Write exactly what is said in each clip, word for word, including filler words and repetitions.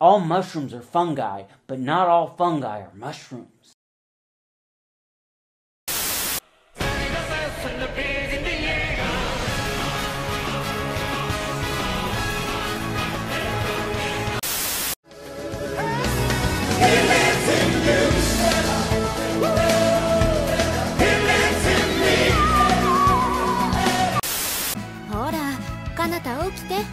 All mushrooms are fungi, but not all fungi are mushrooms. Hora, かなた起きて。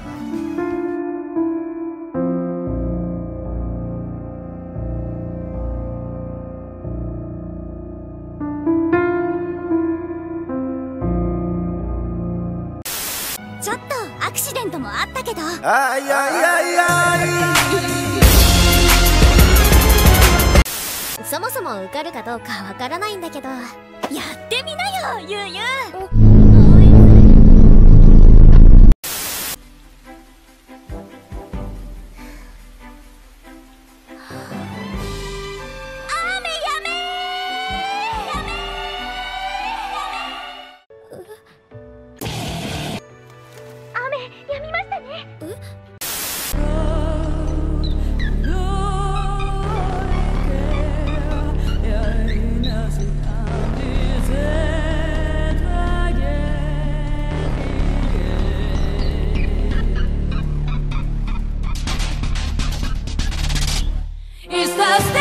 ちょっとアクシデントもあったけど。 あいやいやいやい。 そもそも受かるかどうかわからないんだけど、やってみなよ、ゆうゆう。 Estás